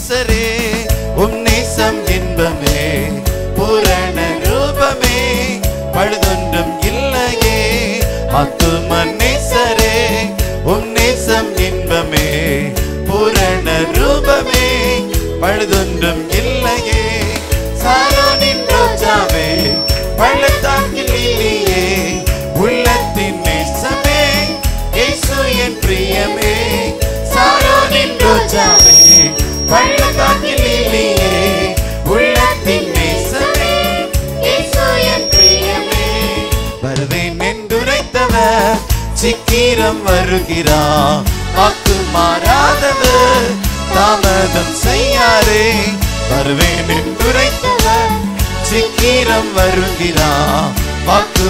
நேசரே உம் நேசம் இன்பமே பூரண ரூபமே பழுதொன்றும் இல்லையே ஆத்தும நேசரே உம் நேசம் இன்பமே பூரண ரூபமே பழுதொன்றும் இல்லையே சாரோனின் ரோஜாவே பள்ளத்தாக்கில் இல்லையே உள்ளத்தின் நேசமே இயேசு என் பிரியமே சாரோனின் ரோஜாவே பள்ளத்தாக்கில் இல்லையே உள்ளத்தின் நேசமே இயேசு என் பிரியமே வருவேன் என்றுரைத்தவர் சீக்கிரம் வருகிறார் வாக்கு மாறாதவர் தாமதம் செய்யாரே வருவேன் என்றுரைத்தவர் சீக்கிரம் வருகிறார் வாக்கு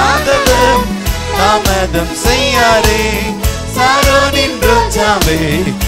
மாறாதவர் தாமதம் செய்யாரே சாரோனின் ரோஜாவே